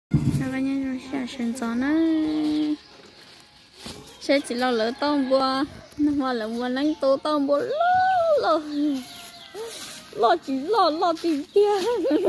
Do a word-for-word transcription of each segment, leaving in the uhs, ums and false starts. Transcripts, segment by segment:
sao bây giờ sẽ sinh gió nó sẽ chỉ lo lỡ tôm bùa nó mà là mua nắng tô tôm bùa lo lo lo chỉ lo lo tìm tiền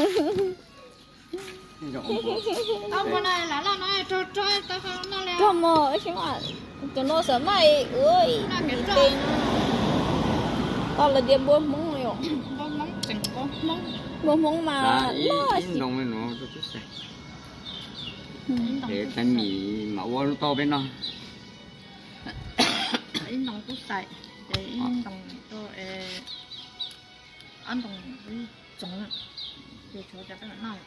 ông con này là nó cho cho tao không nó cho mò ấy chứ mà cho nó sợ mày ơi tiền tao là điểm buôn mông rồi mong mong chẳng có mong buôn mông mà lo chỉ đồng với nó cho chút sạch để cái mì mẫu nó to bên nó in đồng cũng sạch để in đồng cho ăn đồng với trống để cho cho cái nào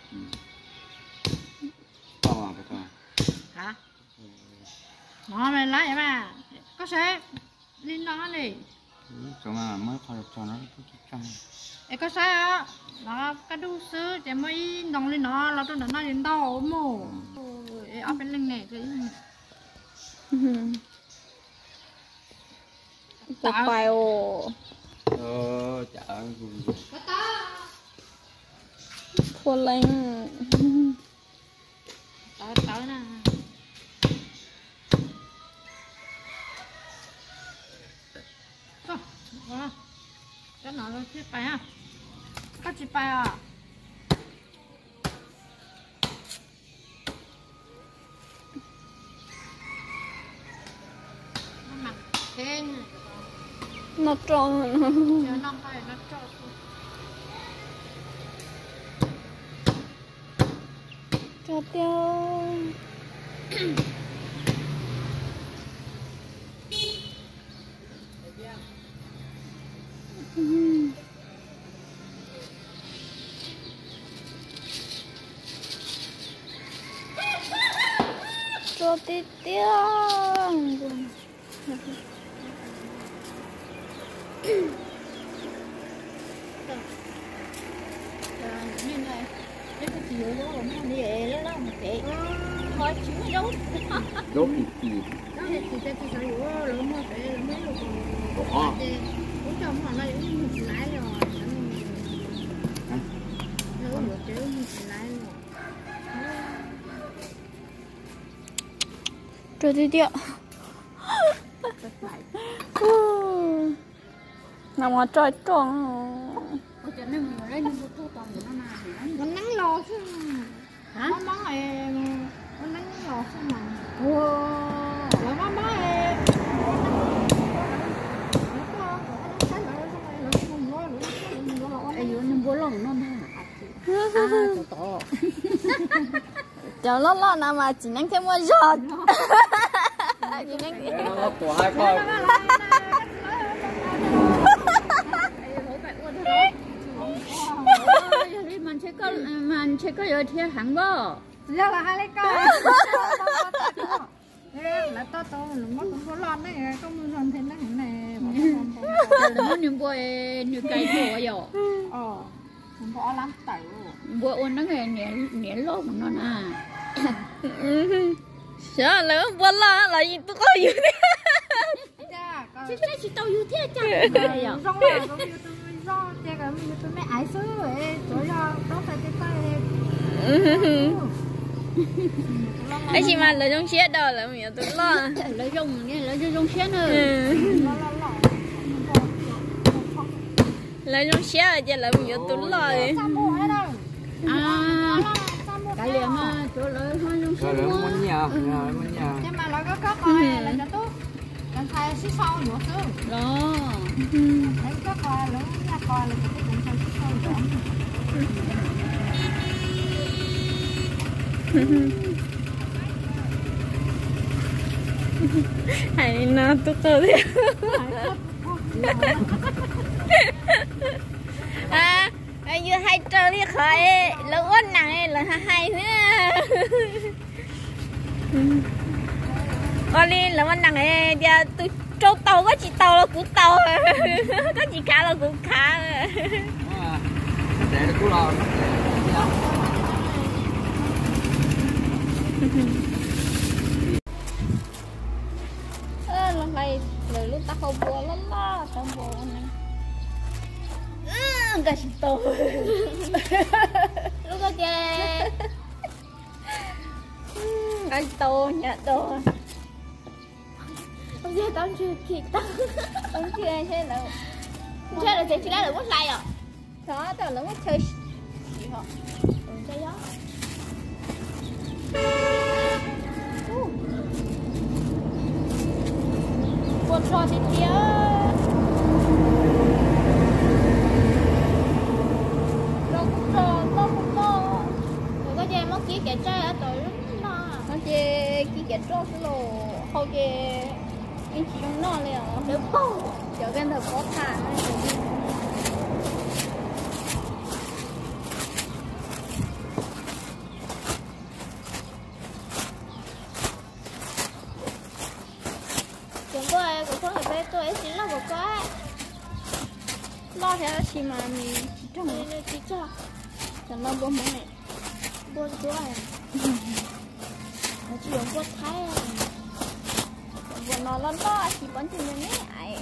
to à phải to hả nó mày lấy mà có sẽ lên đó này cho mà mới khỏi cho nó chút trăng ê có sẽ á nó cái đu sứ chỉ mới đồng lên nó nó cho nó lên đâu mồ ở bên lưng này cái tập bài ồ ờ chả thua lên tới tới nè cái nào nó chiếc bài à cái chiếc bài à nó mặc khen nó tròn chờ năm tay nó tròn cho tiêu cho tí tiêu như này cái cái chiều đó là nó đi nó đó một cái thôi chữ dấu dốt thì gì đó thì thì thì phải hiểu là nó phải mấy lúc đó cũng trong mà nó cũng một lái rồi nó một chữ một lái rồi cho tí tiêu nằm ở trời tròn nó nắng lò chứ hả món món này nó nắng lò sao mà wow là món món này chờ lót lót nào mà chỉ nắng thêm một giọt chỉ nắng thêm nó của hai con mình sẽ có mình sẽ có ở thiên hẳn bò giờ là hai lấy con là to to là mất cũng có lon đấy không lon thêm nó hẳn này là mất niềm vui niềm cay khổ vậy ờ không có lắm tẩu vui ôn nó nghe nhẹ nhẹ lốt nó nè sợ lỡ buồn lo là gì tôi có gì chứ cái gì tao yêu thế chứ rong là rong yêu tôi do chơi cái mình tôi mấy ái sứ vậy rồi do đó phải cái tay ấy chỉ mà lấy trong xe đâu là mình tôi lo lấy rong nghe lấy rong xe nữa lấy trong xe chứ là mình tôi lo à cái liền mà chỗ lấy hoa rong xe rồi muốn nhà muốn nhà nhưng mà nó có có coi là cho tốt cần thay xí sau nữa chứ đó lấy có coi lấy nhà coi là cái cũng thay xí sau nữa hay nó tôi cơ đi à bây giờ hay chơi đi khỏi lâu quá nặng là hay nữa con đi là con nặng này giờ tôi trâu tàu có chị tàu là cũng tàu có chị cá là cũng cá để nó cú lo lần này lời lúc ta không bùa lắm đó không bùa này cái gì tàu lúc đó chơi Cái tô nhà tô. Ông giờ tao chưa kịp tao. Ông chưa thế nào. Chơi là chỉ là được quất lại rồi. Đó, tao là chơi Gì hả? Ừ, chơi gió. Buồn trò trên kia. Rồi cũng trò, to cũng to. Rồi có chơi móc kia kẻ chơi ở tội lắm nó. Nó chơi kia kẻ trò cái lồ. Hầu chơi anh chỉ trong nó liền. Được bố. Kiểu bên thật có thả. Chúng tôi cũng không phải tôi ấy chính là một cái. Lo theo chị mà mình chỉ trong Nên nên chỉ cho. chẳng lo bố mẹ. Buồn quá à. Nó chỉ dùng quất thái à. Buồn nó lon to chỉ bắn trên mình ấy.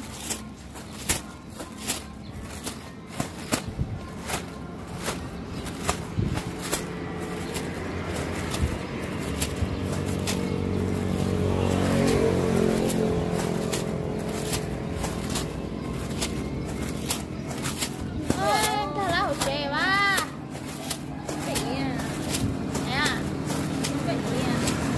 Ôi, thật là hổ chê quá. Vậy à. Thế à? Vậy à.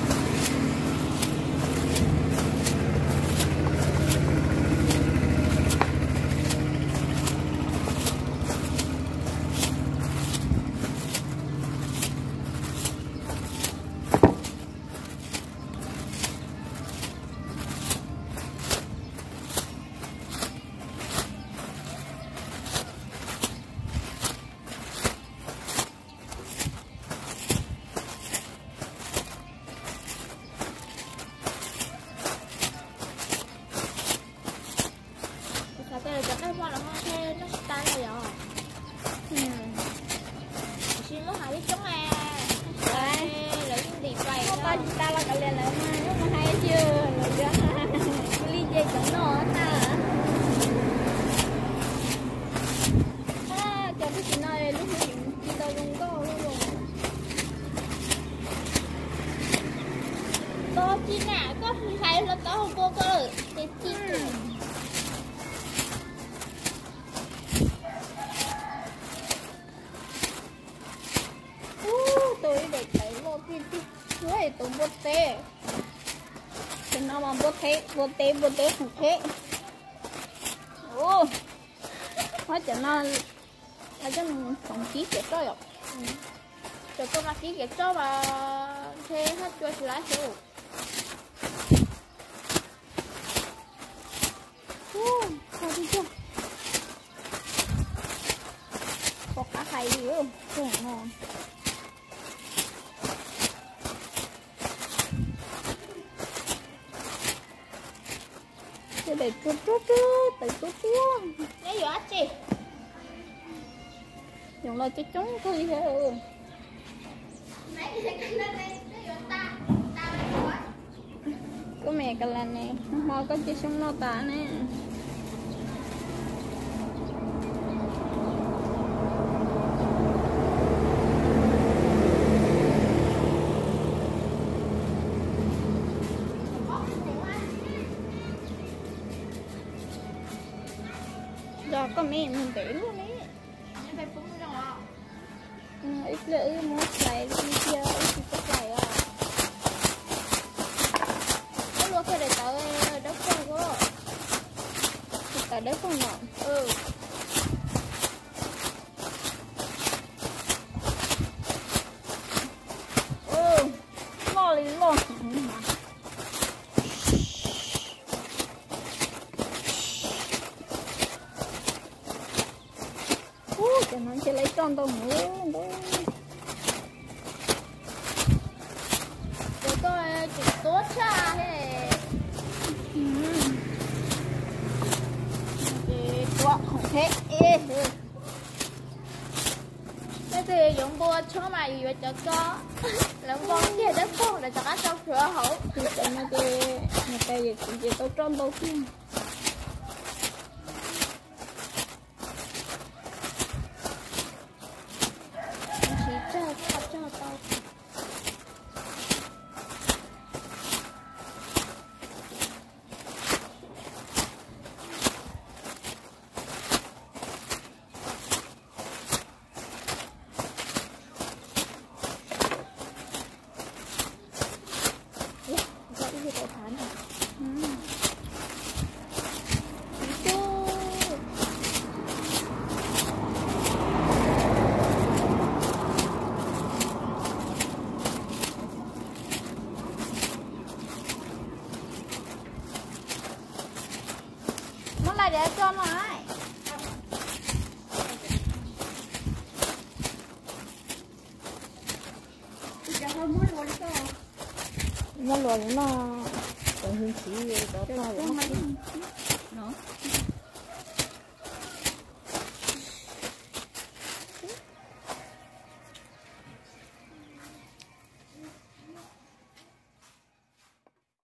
Thật ra là cái hoa là hoa thế nó tay rồi rồi. Ừ. Xin muốn hỏi biết chúng à. Đấy. Lấy đi vậy Không đó. có ta là cái liền là mà lúc mà hay chưa rồi ra ly dây chẳng nó ta à cho cái chuyện này lúc mình đi đâu cũng có luôn rồi Có chi nào có thấy là có không cô cơ. Cái chi ừ. Uh, tôi để thấy một cái cái cái tôi bút tê thì nó mà bút thế bút tê bút tê không thế ô hóa chẳng nó là cho mình phòng ký cái đó rồi Rồi cô mà ký cái cho mà thế hết cho chị lái hiểu. uh, thôi đi chưa có cá hay gì không không ngon cái để chút chút chút để chút chút Lấy gì hết chị? dùng lại cái trống thôi thôi Lấy gì cái lên đây, lấy gì ta? Ta lấy gì hết? có mẹ cái là nè hoa có cái sông nó tả nè giờ có mẹ mình để luôn đấy Em phải phun rồi ạ. ừ, ít lưỡi một lại đi chơi thì có lại à Có luôn cái để tới đất con của. cả đấy không nọ Ừ. ừ lo đi lo uh, cho nó chỉ lấy con tao nữa đó Rồi tôi chỉ tốt cha thế. ừ. Thì quá không thế ê Thế thì dùng bùa cho mà gì vậy cho có. Là con kia đất con để cho các trong sữa hổ. thì cái nó cái nó cái gì cũng chỉ tao tròn tao kia Chỉ cho cho cho tao. thì có thán à? Ừ. Chú. Nó lại để cho nó lại. Nó luôn nó còn hình chỉ đó to lắm.